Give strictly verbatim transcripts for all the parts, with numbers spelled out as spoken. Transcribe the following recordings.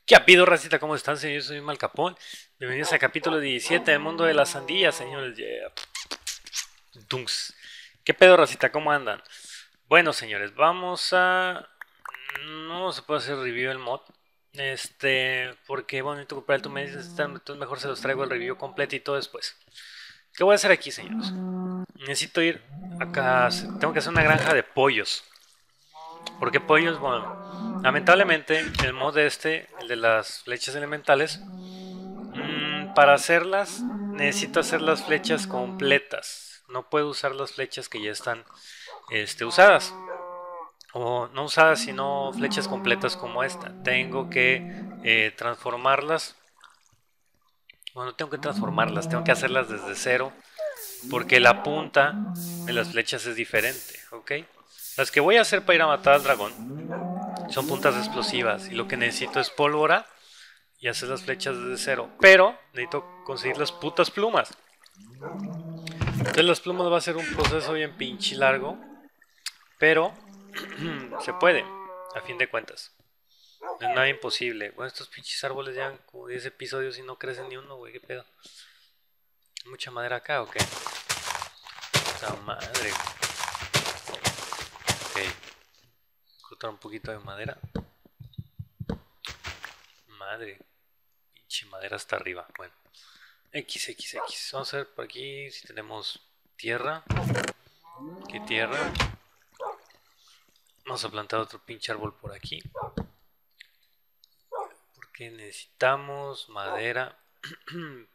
¿Qué ha habido, racita? ¿Cómo están, señores? Soy Malcapón. Bienvenidos al capítulo diecisiete del mundo de las sandías, señores. Yeah. Dunks. ¿Qué pedo, racita? ¿Cómo andan? Bueno, señores, vamos a... No se puede hacer review del mod. Este... Porque, bueno, necesito comprar el tu me dices, entonces mejor se los traigo el review completito después. ¿Qué voy a hacer aquí, señores? Necesito ir acá... Tengo que hacer una granja de pollos. ¿Por qué pollos? Bueno, lamentablemente el mod este, el de las flechas elementales, mmm, para hacerlas necesito hacer las flechas completas. No puedo usar las flechas que ya están este, usadas. O no usadas, sino flechas completas como esta. Tengo que eh, transformarlas. Bueno, tengo que transformarlas, tengo que hacerlas desde cero. Porque la punta de las flechas es diferente, ¿ok? Las que voy a hacer para ir a matar al dragón son puntas explosivas y lo que necesito es pólvora y hacer las flechas desde cero. Pero necesito conseguir las putas plumas. Entonces las plumas va a ser un proceso bien pinche largo, pero se puede, a fin de cuentas. No es nada imposible. Bueno, estos pinches árboles ya como diez episodios y no crecen ni uno, güey, qué pedo. ¿Mucha madera acá o qué? ¡La madre! Ok, cortar un poquito de madera. Madre, pinche madera hasta arriba. Bueno, X, X, X. Vamos a ver por aquí si tenemos tierra. ¿Qué tierra? Vamos a plantar otro pinche árbol por aquí. Porque necesitamos madera. En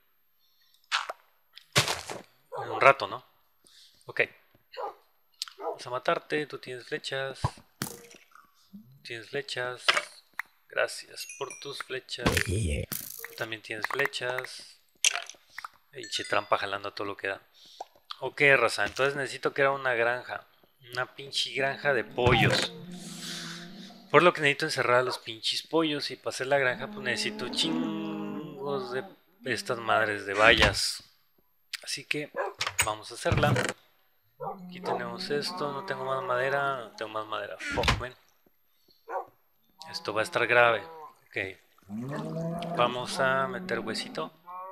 un rato, ¿no? Ok. Vamos a matarte. Tú tienes flechas. Tienes flechas. Gracias por tus flechas. Tú también tienes flechas. Pinche trampa jalando todo lo que da. Ok, raza. Entonces necesito crear una granja. Una pinche granja de pollos. Por lo que necesito encerrar a los pinches pollos. Y para hacer la granja pues necesito chingos de estas madres de vallas. Así que vamos a hacerla. Aquí tenemos esto. No tengo más madera. No tengo más madera. Fuck, man. Esto va a estar grave. Ok. Vamos a meter huesito.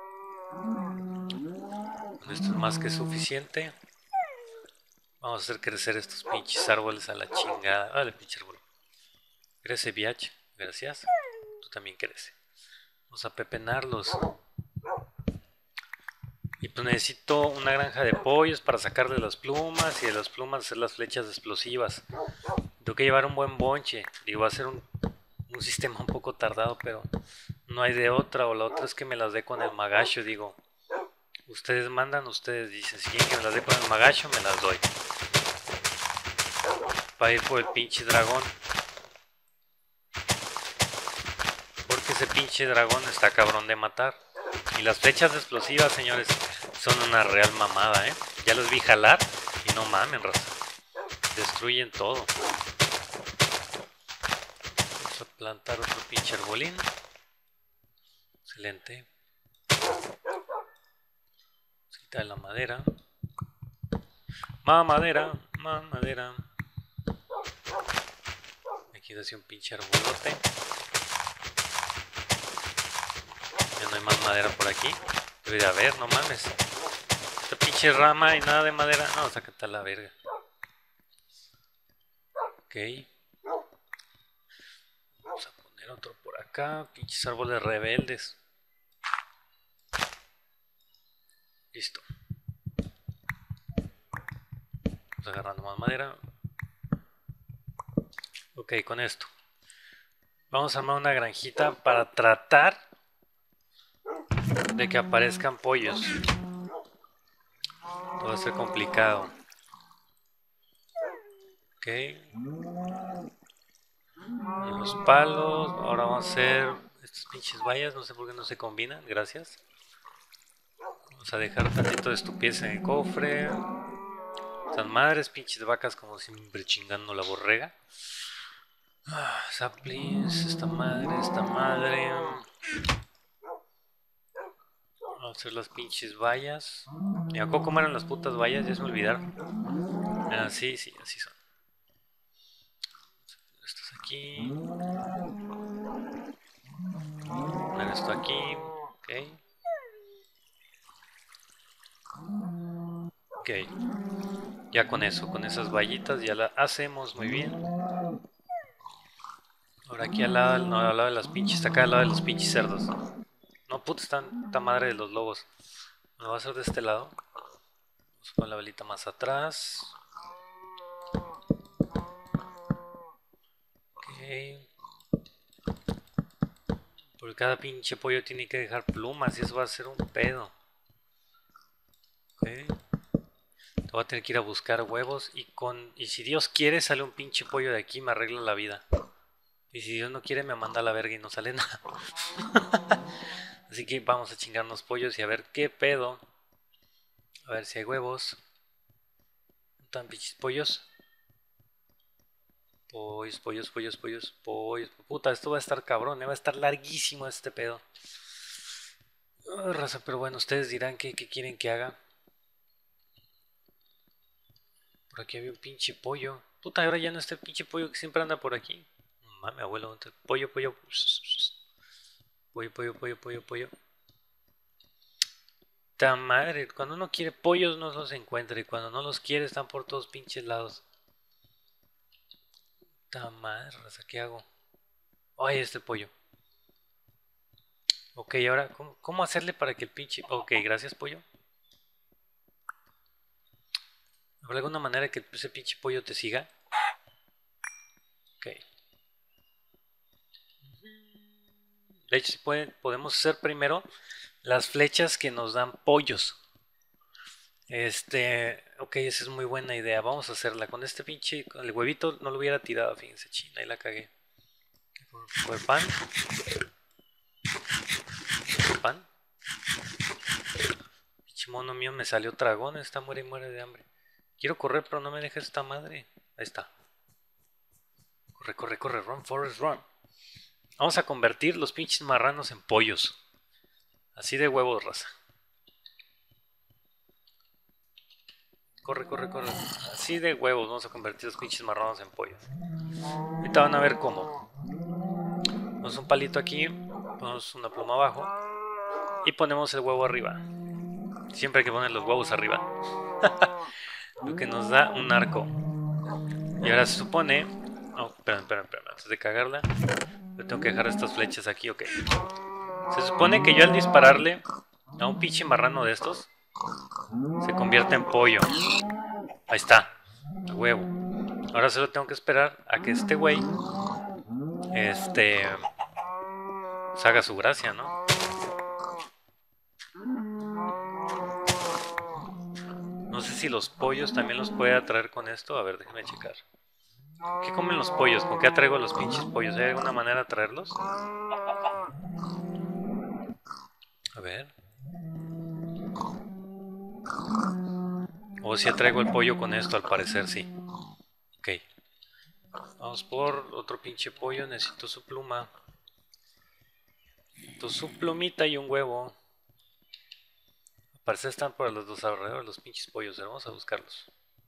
Esto es más que suficiente. Vamos a hacer crecer estos pinches árboles a la chingada. Vale, pinche árbol. Crece, biach. Gracias. Tú también crece. Vamos a pepenarlos. Y pues necesito una granja de pollos para sacarle las plumas y de las plumas hacer las flechas explosivas. Tengo que llevar un buen bonche. Digo, va a ser un, un sistema un poco tardado, pero no hay de otra. O la otra es que me las dé con el magacho. Digo, ustedes mandan, ustedes dicen. Si quieren que me las dé con el magacho, me las doy. Para ir por el pinche dragón. Porque ese pinche dragón está cabrón de matar. Y las flechas explosivas, señores, son una real mamada, ¿eh? Ya los vi jalar y no mamen, raza. Destruyen todo. Vamos a plantar otro pinche arbolín. Excelente. Vamos a quitar la madera. Más madera, más madera. Aquí hace un pinche arbolote. Ya no hay más madera por aquí. Debe de haber, no mames. Esta pinche rama y nada de madera. No, sácate a la verga. Ok. Vamos a poner otro por acá. Pinches árboles rebeldes. Listo. Vamos agarrando más madera. Ok, con esto. Vamos a armar una granjita para tratar de que aparezcan pollos. Todo va a ser complicado. Ok. Los palos. Ahora vamos a hacer estas pinches vallas. No sé por qué no se combinan. Gracias. Vamos a dejar tantito de estupidez en el cofre. Estas madres, pinches vacas, como siempre chingando la borrega. Ah, saplings, esta madre, esta madre. Vamos a hacer las pinches vallas. ¿Y a cómo eran las putas vallas? Ya se me olvidaron. Ah, sí, sí, así son. Estas aquí. esto aquí. Ok. Ok. Ya con eso, con esas vallitas ya la hacemos muy bien. Ahora aquí al lado, no, al lado de las pinches, está acá al lado de los pinches cerdos. No, puta, están esta madre de los lobos. Me va a hacer de este lado. Vamos a poner la velita más atrás. Ok. Porque cada pinche pollo tiene que dejar plumas y eso va a ser un pedo. Ok. Te voy a tener que ir a buscar huevos y con y si Dios quiere sale un pinche pollo de aquí y me arregla la vida. Y si Dios no quiere me manda a la verga y no sale nada. Así que vamos a chingarnos pollos y a ver qué pedo. A ver si hay huevos. ¿Están pinches pollos? Pollos, pollos, pollos, pollos, pollos. Puta, esto va a estar cabrón, ¿eh? Va a estar larguísimo este pedo. Oh, raza, pero bueno, ustedes dirán qué, qué quieren que haga. Por aquí había un pinche pollo. Puta, ahora ya no está el pinche pollo que siempre anda por aquí. Mami, abuelo, pollo, pollo. Pollo, pollo, pollo, pollo, pollo. Ta madre, cuando uno quiere pollos no los encuentra y cuando no los quiere están por todos pinches lados. Ta madre, raza, ¿qué hago? Ay, este pollo. Ok, ahora, ¿cómo, cómo hacerle para que el pinche... Ok, gracias, pollo. ¿Habrá alguna manera que ese pinche pollo te siga? Ok. De hecho, puede, podemos hacer primero las flechas que nos dan pollos. Este... Ok, esa es muy buena idea. Vamos a hacerla. Con este pinche... Con el huevito no lo hubiera tirado, fíjense, china. Ahí la cagué. Con el pan. Con el pan. Pinche mono mío me salió tragón. Esta muere y muere de hambre. Quiero correr, pero no me deja esta madre. Ahí está. Corre, corre, corre. Run, Forest, run. Vamos a convertir los pinches marranos en pollos. Así de huevos, raza. Corre, corre, corre. Así de huevos vamos a convertir los pinches marranos en pollos. Ahorita van a ver cómo. Ponemos un palito aquí. Ponemos una pluma abajo. Y ponemos el huevo arriba. Siempre hay que poner los huevos arriba. Lo que nos da un arco. Y ahora se supone... Oh, espera, espera, espera. Antes de cagarla, yo tengo que dejar estas flechas aquí, ok. Se supone que yo al dispararle a un pinche marrano de estos, se convierte en pollo. Ahí está. A huevo. Ahora solo tengo que esperar a que este güey... Este... Pues haga su gracia, ¿no? No sé si los pollos también los puede atraer con esto. A ver, déjenme checar. ¿Qué comen los pollos? ¿Con qué atraigo a los pinches pollos? ¿Hay alguna manera de atraerlos? A ver. O si atraigo el pollo con esto, al parecer sí. Ok. Vamos por otro pinche pollo. Necesito su pluma. Necesito su plumita y un huevo. Al parecer están por los dos alrededor los pinches pollos. Vamos a buscarlos.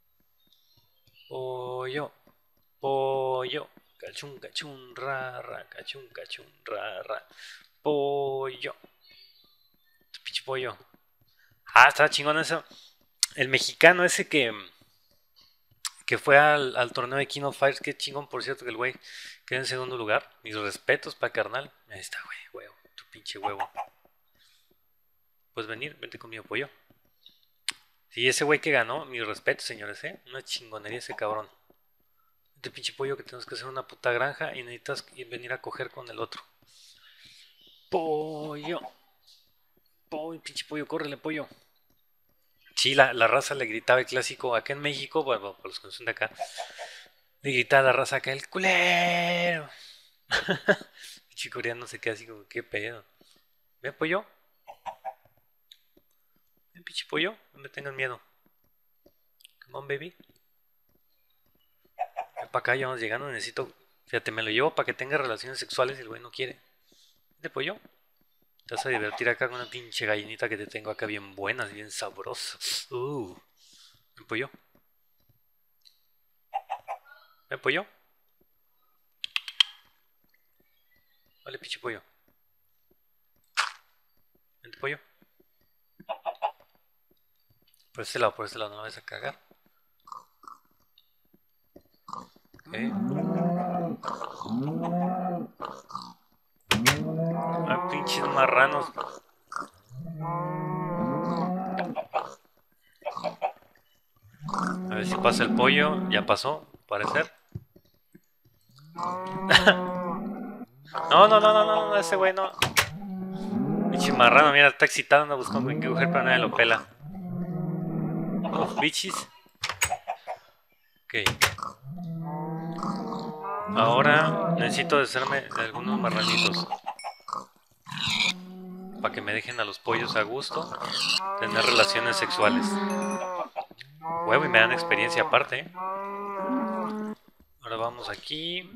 Pollo. Pollo. Cachun, cachun, ra, ra. Cachun, cachun, ra, ra. Pollo. Este pinche pollo. Ah, estaba chingón eso. El mexicano ese que... Que fue al, al torneo de King of Fighters. Qué chingón, por cierto, que el güey quedó en segundo lugar. Mis respetos para carnal. Ahí está, güey, huevo. Tu pinche huevo. Puedes venir, vente conmigo, pollo. Sí, ese güey que ganó, mis respetos, señores, ¿eh? Una chingonería ese cabrón. Este pinche pollo que tenemos que hacer una puta granja y necesitas venir a coger con el otro. Pollo. Pollo, pinche pollo, córrele, pollo. Sí, la, la raza le gritaba el clásico. Acá en México, bueno, por los que no son de acá, le gritaba a la raza acá, el culero. Pinche coreano se queda así como, ¿qué pedo? ¿Ve, pollo? ¿Ven, pinche pollo? No me tengan miedo. Come on, baby. Ven para acá, ya vamos llegando. Necesito. Fíjate, me lo llevo para que tenga relaciones sexuales y el güey no quiere. ¿De pollo? Te vas a divertir acá con una pinche gallinita que te tengo acá bien buenas, bien sabrosas. Uh. ¿Ven, pollo? ¿Ven, pollo? Vale, pinche pollo. pollo. Por este lado, por este lado, no me vas a cagar. Ok. Ay, pinches marranos. A ver si pasa el pollo. Ya pasó, parecer. No, no, no, no, no, no, ese güey no. Pinche marrano, mira, está excitado, anda buscando con qué coger, pero nadie lo pela. Los bichis. Ok. Ahora necesito deshacerme de algunos marranitos. Para que me dejen a los pollos a gusto. Tener relaciones sexuales. Huevo y me dan experiencia aparte, ¿eh? Ahora vamos aquí.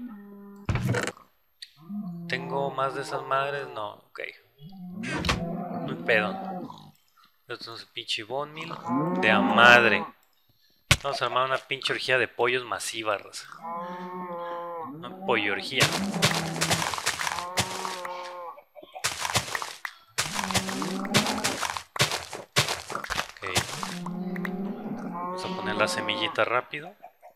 ¿Tengo más de esas madres? No, ok. No hay pedo. Esto es un pinche bone meal. De a madre. Vamos a armar una pinche orgía de pollos masiva, raza. Una pollo orgía. Ok. Vamos a poner la semillita rápido.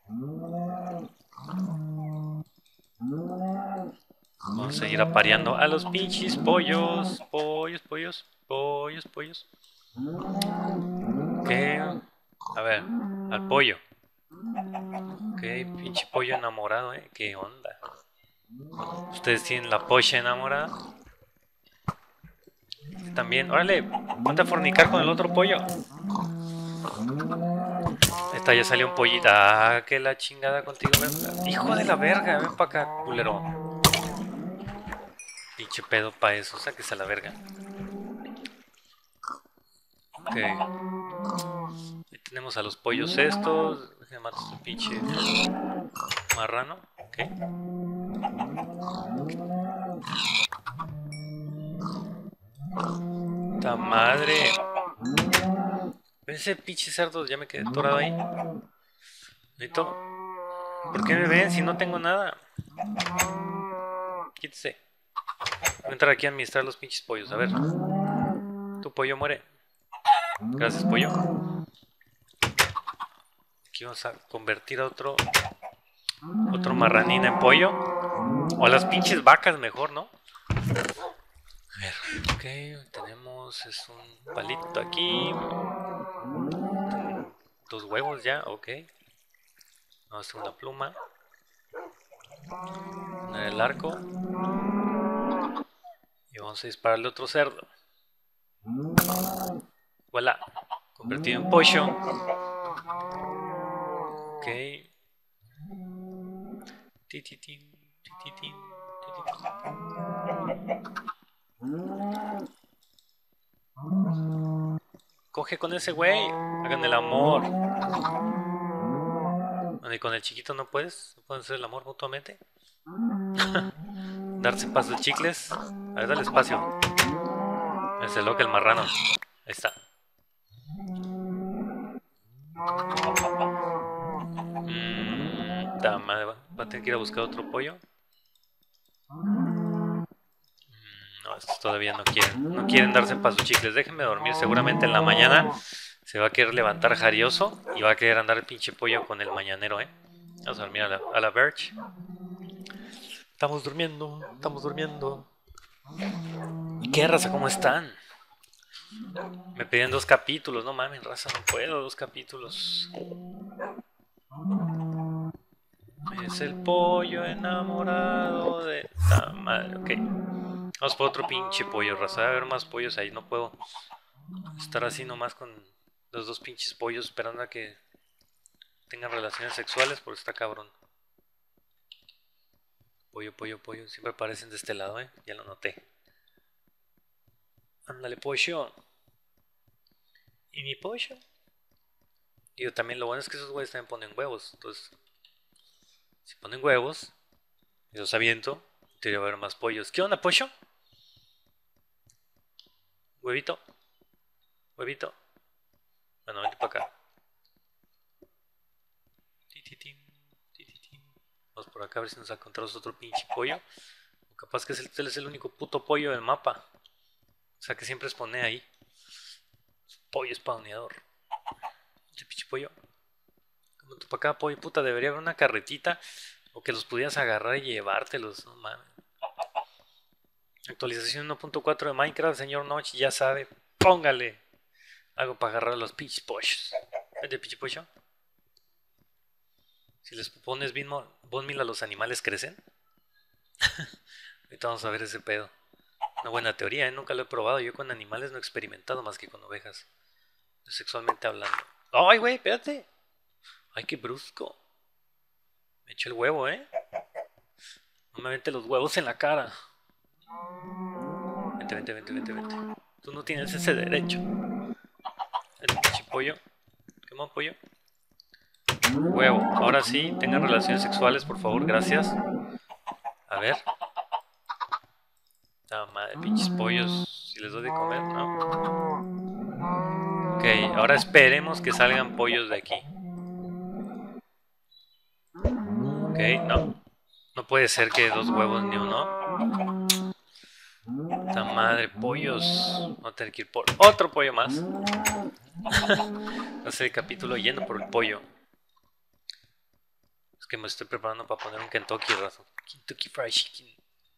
Vamos a seguir apareando a los pinches pollos. Pollos, pollos, pollos, pollos. Ok. A ver, al pollo. Ok, pinche pollo enamorado, eh. ¿Qué onda? ¿Ustedes tienen la polla enamorada? También, órale, ponte a fornicar con el otro pollo. Esta ya salió un pollito. Ah, que la chingada contigo. Ven. Hijo de la verga, ven pa' acá, culero. Pinche pedo pa' eso, sáquese a la verga. Ok. Ahí tenemos a los pollos estos. Déjenme matar a este pinche marrano. Ok. ¡Ta madre! Ese pinche cerdo ya me quedé atorado ahí. Necesito. ¿Por qué me ven si no tengo nada? Quítese. Voy a entrar aquí a administrar los pinches pollos. A ver. Tu pollo muere. Gracias, pollo. Aquí vamos a convertir a otro. Otro marranín en pollo. O a las pinches vacas mejor, ¿no? A ver. Ok. Tenemos. Es un palito aquí. Dos huevos ya. Ok. Vamos a hacer una pluma. Poner el arco. Y vamos a dispararle otro cerdo. Voilà. Convertido en pollo. Ok. Tititín, tititín, tititín. Coge con ese güey. Hagan el amor. ¿Y con el chiquito no puedes? ¿No pueden hacer el amor mutuamente? Darse paso de chicles. A ver, dale espacio. Es el loco el marrano. Ahí está. Mmm. Ta madre. Va a tener que ir a buscar otro pollo. Mm, no, estos todavía no quieren. No quieren darse paso de chicles. Déjenme dormir. Seguramente en la mañana se va a querer levantar jarioso y va a querer andar el pinche pollo con el mañanero, ¿eh? Vamos a dormir a la, a la Verge. Estamos durmiendo, estamos durmiendo. ¿Qué raza? ¿Cómo están? Me pedían dos capítulos, no mames, raza, no puedo, dos capítulos. Es el pollo enamorado de la madre, ok. Vamos por otro pinche pollo, raza. A ver más pollos ahí, no puedo estar así nomás con los dos pinches pollos esperando a que tengan relaciones sexuales porque está cabrón. Pollo, pollo, pollo, siempre aparecen de este lado, eh, ya lo noté. Ándale, pollo. ¿Y mi pollo? Y yo también, lo bueno es que esos güeyes también ponen huevos. Entonces, si ponen huevos, y los aviento, debería haber más pollos. ¿Qué onda, pollo? Huevito. Huevito. Bueno, vente para acá. Tititín, tititín. Vamos por acá a ver si nos encontramos otro pinche pollo. O capaz que él es el único puto pollo del mapa. sea que siempre spawné ahí. Pollo spawneador. Este pinche pollo. Como tú para acá, pollo, puta, debería haber una carretita. O que los pudieras agarrar y llevártelos, no mames. Actualización uno punto cuatro de Minecraft, señor Notch, ya sabe. Póngale algo para agarrar a los pinches pollos. ¿Vende pinche pollo? Si les pones bone meal a los animales, ¿crecen? Ahorita vamos a ver ese pedo. Una buena teoría, ¿eh? Nunca lo he probado. Yo con animales no he experimentado más que con ovejas. Sexualmente hablando. ¡Ay, güey! Espérate. ¡Ay, qué brusco! Me eché el huevo, ¿eh? No me vente los huevos en la cara. Vente, vente, vente, vente, vente. Tú no tienes ese derecho. El pinche pollo. ¿Qué más, pollo? Huevo. Ahora sí, tengan relaciones sexuales, por favor, gracias. A ver. Ah, madre, pinches pollos. Si les doy de comer, ¿no? Ok, ahora esperemos que salgan pollos de aquí. Ok, no. No puede ser que dos huevos ni uno. Esta madre, pollos. Voy a tener que ir por otro pollo más. No sé el capítulo yendo por el pollo. Es que me estoy preparando para poner un Kentucky, raza. Kentucky Fried Chicken.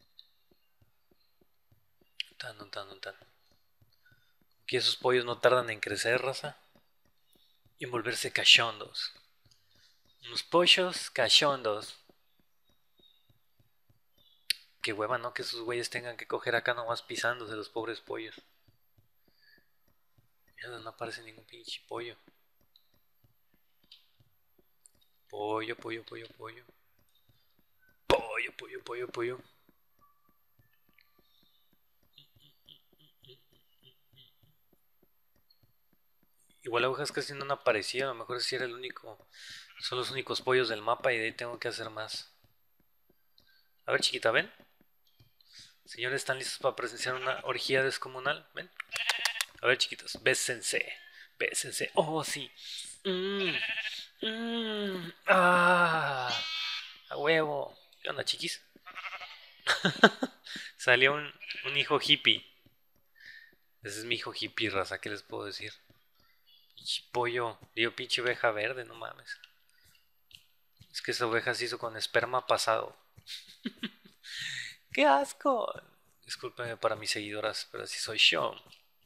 Tan, tan, tan. Que esos pollos no tardan en crecer, raza. Y en volverse cachondos. Unos pollos cachondos. Qué hueva, ¿no? Que esos güeyes tengan que coger acá nomás pisándose los pobres pollos. Mira, no aparece ningún pinche pollo. Pollo, pollo, pollo, pollo. Pollo, pollo, pollo, pollo. Igual agujas casi no han aparecido. A lo mejor si era el único. Son los únicos pollos del mapa y de ahí tengo que hacer más. A ver, chiquita, ¿ven? Señores, ¿están listos para presenciar una orgía descomunal? ¿Ven? A ver, chiquitos, bésense. Bésense. Oh, sí. Mmm. Mmm. Ah. A huevo. ¿Qué onda, chiquis? Salió un, un hijo hippie. Ese es mi hijo hippie, raza. ¿Qué les puedo decir? Pinche pollo. Digo, pinche oveja verde, no mames. Es que esa oveja se hizo con esperma pasado. ¡Qué asco! Discúlpenme para mis seguidoras, pero así soy yo.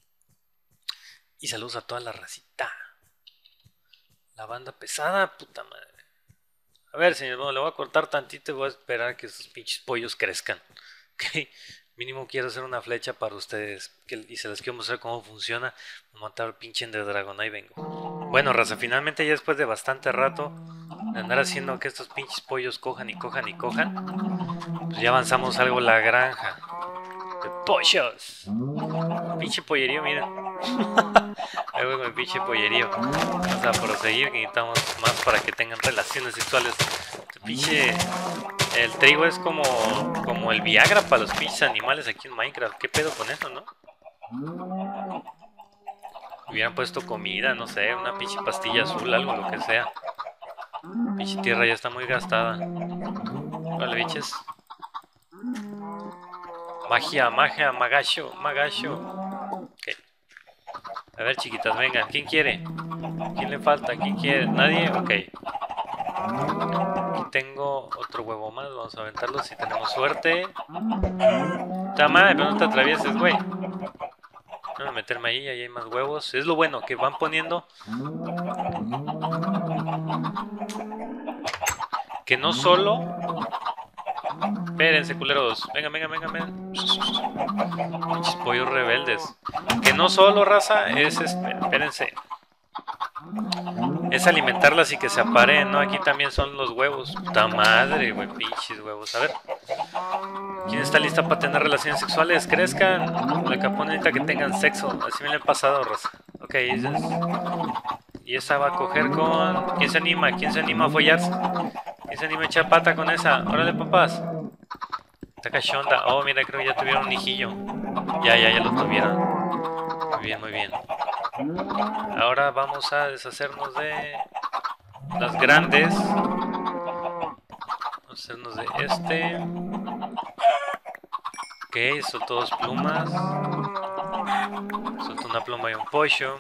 Y saludos a toda la racita. La banda pesada, puta madre. A ver, señor, bueno, le voy a cortar tantito y voy a esperar a que esos pinches pollos crezcan. Ok, mínimo quiero hacer una flecha para ustedes. Que, y se les quiero mostrar cómo funciona. Voy a matar al pinche Ender Dragon, ahí vengo. Bueno, raza, finalmente ya después de bastante rato de andar haciendo que estos pinches pollos cojan y cojan y cojan, pues ya avanzamos algo la granja de pollos. Pinche pollerío, miren. Ahí voy con el pinche pollerío. Vamos a proseguir, que necesitamos más para que tengan relaciones sexuales. Este pinche... El trigo es como, como el Viagra para los pinches animales aquí en Minecraft. ¿Qué pedo con eso, no? Hubieran puesto comida, no sé, una pinche pastilla azul, algo, lo que sea. La pinche tierra ya está muy gastada. Vale, biches. Magia, magia, magacho, magacho. Ok. A ver, chiquitas, vengan. ¿Quién quiere? ¿Quién le falta? ¿Quién quiere? ¿Nadie? Ok. Aquí tengo otro huevo más. Vamos a aventarlo si tenemos suerte. ¡Ta madre! Pero no te atravieses, güey. Voy a meterme ahí, ahí hay más huevos. Es lo bueno, que van poniendo... Que no solo... Espérense, culeros. Venga, venga, venga, venga. Pinches pollos rebeldes. Que no solo, raza, es... Espérense. Es alimentarlas y que se aparen, ¿no? Aquí también son los huevos. Puta madre, güey, pinches huevos. A ver. ¿Quién está lista para tener relaciones sexuales? Crezcan. La capón necesita que tengan sexo. Así me lo he pasado, raza. Ok, esa es... Y esa va a coger con... ¿Quién se anima? ¿Quién se anima a follarse? ¿Quién se anima a echar pata con esa? Órale, papás. Está cachonda. Oh, mira, creo que ya tuvieron un hijillo. Ya, ya, ya lo tuvieron. Muy bien, muy bien. Ahora vamos a deshacernos de las grandes. Vamos a hacernos de este. Ok, son todos plumas. Suelta una pluma y un pollo.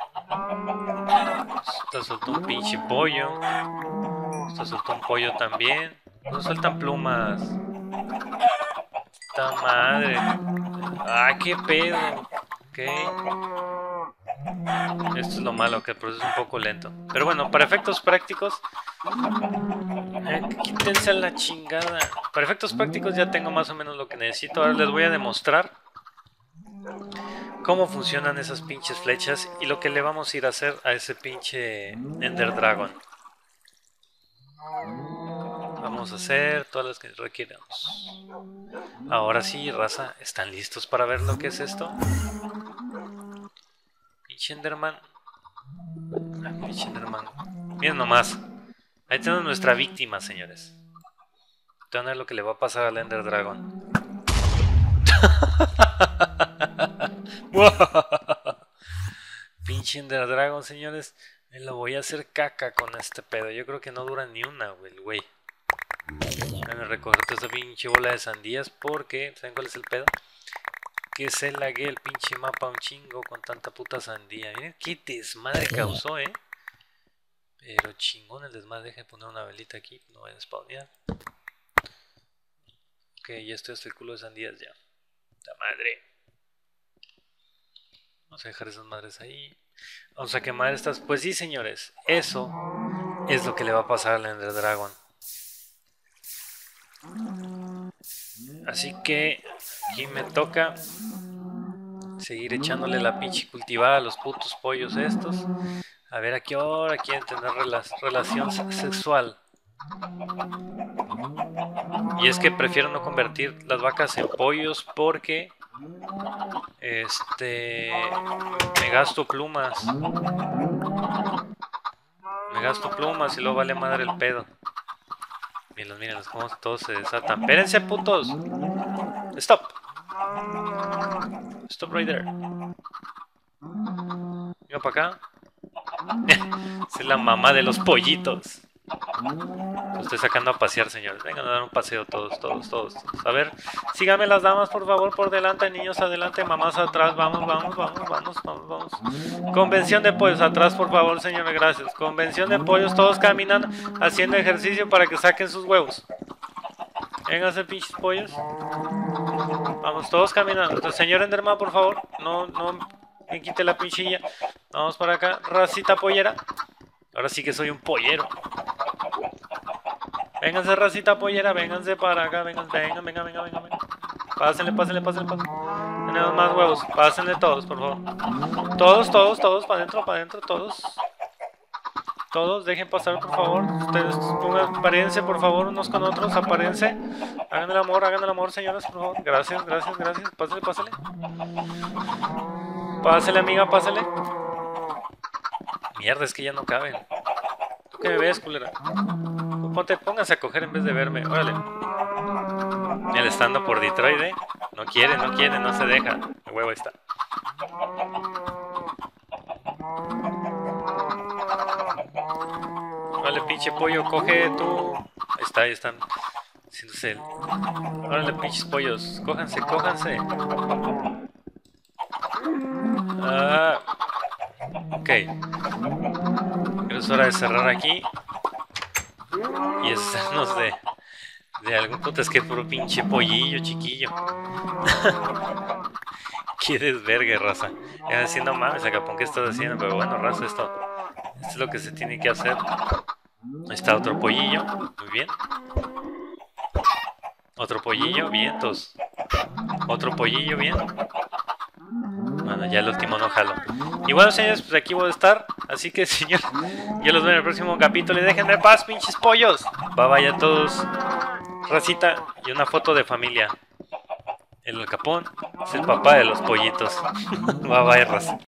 Esta suelta un pinche pollo. Esta suelta un pollo también. No sueltan plumas. Esta madre. Ah, qué pedo. Ok. Esto es lo malo, que el proceso es un poco lento. Pero bueno, para efectos prácticos... Eh, quítense a la chingada. Para efectos prácticos ya tengo más o menos lo que necesito. Ahora les voy a demostrar cómo funcionan esas pinches flechas y lo que le vamos a ir a hacer a ese pinche Ender Dragon. Vamos a hacer todas las que requiramos. Ahora sí, raza, ¿están listos para ver lo que es esto? Pinche Enderman. Ah, pinche Enderman. Miren nomás. Ahí tenemos nuestra víctima, señores. Te van a ver lo que le va a pasar al Ender Dragon. Pinche Ender Dragon, señores. Me lo voy a hacer caca con este pedo. Yo creo que no dura ni una, güey, el güey. Déjame recoger toda esta pinche bola de sandías porque... ¿saben cuál es el pedo? Que se lagué el pinche mapa un chingo con tanta puta sandía. Miren qué desmadre causó, eh. Pero chingón el desmadre. Dejen de poner una velita aquí. No vayan a spawnear. Ok, ya estoy hasta el culo de sandías ya. ¡La madre! Vamos a dejar esas madres ahí. Vamos a quemar estas. Pues sí, señores. Eso es lo que le va a pasar al Ender Dragon. Así que aquí me toca seguir echándole la pinche cultivada a los putos pollos estos. A ver a qué hora quieren tener rela relación sexual. Y es que prefiero no convertir las vacas en pollos porque este me gasto plumas. Me gasto plumas y luego vale madre el pedo. Mírenlos, mírenlos, cómo todos se desatan. ¡Espérense, putos! ¡Stop! Stop right there. Venga para acá. Es la mamá de los pollitos. Lo estoy sacando a pasear, señores. Vengan a dar un paseo todos, todos, todos. A ver, síganme las damas, por favor, por delante. Niños adelante, mamás atrás. Vamos, vamos, vamos, vamos, vamos, vamos. Convención de pollos atrás, por favor, señores, gracias. Convención de pollos, todos caminan haciendo ejercicio para que saquen sus huevos. Vénganse, pinches pollos. Vamos, todos caminando. Entonces, señor Enderman, por favor, no, no me quite la pinchilla. Vamos para acá, racita pollera. Ahora sí que soy un pollero. Vénganse, racita pollera, vénganse para acá, vengan, vengan, vengan, vengan, vengan, vengan. Pásenle, pásenle, pásenle, pásenle. Tenemos más huevos, pásenle todos, por favor. Todos, todos, todos, para adentro, para adentro, todos. Todos, dejen pasar, por favor. Ustedes pongan, apárense, por favor, unos con otros, apárense. Hagan el amor, hagan el amor, señoras, por favor. Gracias, gracias, gracias. Pásale, pásale. Pásale, amiga, pásale. Mierda, es que ya no caben. ¿Tú qué me ves, culera? Ponte, pónganse a coger en vez de verme. Órale. Él estando por Detroit, ¿eh? No quiere, no quiere, no se deja. El huevo ahí está. Órale, pinche pollo, coge tú. Ahí está, ahí están. Haciéndose el... Órale, pinches pollos. Cójanse, cójanse. Ah... Ok, pero es hora de cerrar aquí y hacernos de, de algún puto. Es que puro pinche pollillo chiquillo. Qué desvergue, raza. Ya diciendo, mames, Acapón, ¿qué estás haciendo? Pero bueno, raza, esto, esto es lo que se tiene que hacer. Ahí está otro pollillo, muy bien. Otro pollillo, vientos. Otro pollillo, bien. Bueno, ya el último no jalo. Y bueno, señores, pues aquí voy a estar. Así que, señor, yo los veo en el próximo capítulo. Y déjenme en paz, pinches pollos. Bye bye a todos. Racita y una foto de familia. El Alcapón es el papá de los pollitos. Bye bye, raza.